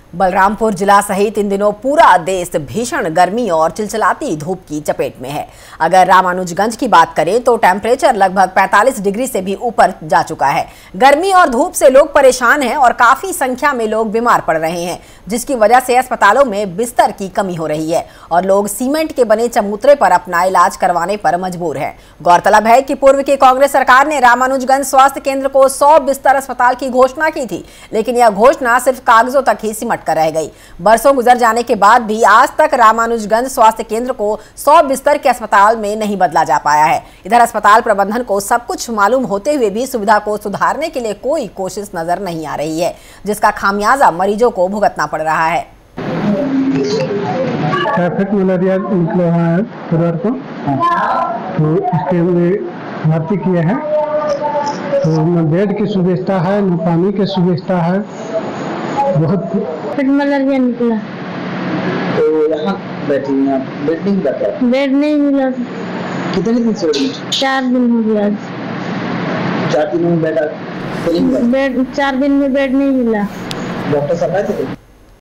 बलरामपुर जिला सहित इन दिनों पूरा देश भीषण गर्मी और चिलचिलाती धूप की चपेट में है। अगर रामानुजगंज की बात करें तो टेम्परेचर लगभग 45 डिग्री से भी ऊपर जा चुका है। गर्मी और धूप से लोग परेशान हैं और काफी संख्या में लोग बीमार पड़ रहे हैं, जिसकी वजह से अस्पतालों में बिस्तर की कमी हो रही है और लोग सीमेंट के बने चबूतरे पर अपना इलाज करवाने पर मजबूर हैं। गौरतलब है कि पूर्व की कांग्रेस सरकार ने रामानुजगंज स्वास्थ्य केंद्र को 100 बिस्तर अस्पताल की घोषणा की थी, लेकिन यह घोषणा सिर्फ कागजों तक ही सिमट कर रह गई। बरसों गुजर जाने के बाद भी आज तक रामानुजगंज स्वास्थ्य केंद्र को 100 बिस्तर के अस्पताल में नहीं बदला जा पाया है। इधर अस्पताल प्रबंधन को सब कुछ मालूम होते हुए भी सुविधा को सुधारने के लिए कोई कोशिश नजर नहीं आ रही है, जिसका खामियाजा मरीजों को भुगतना पड़ रहा है। टाइफाइड मलेरिया निकला हुआ है परिवार को, तो इसके लिए भर्ती किए हैं। तो न बेड की सुविधा है, न पानी की सुविधा है। बहुत मलेरिया निकला तो यहाँ बैठी हैं, बेड नहीं मिला? बेड नहीं मिला। कितने दिन से? 4 दिन हो गया। 4 दिन में बेड 4 दिन में बेड नहीं मिला। डॉक्टर साहब आए थे?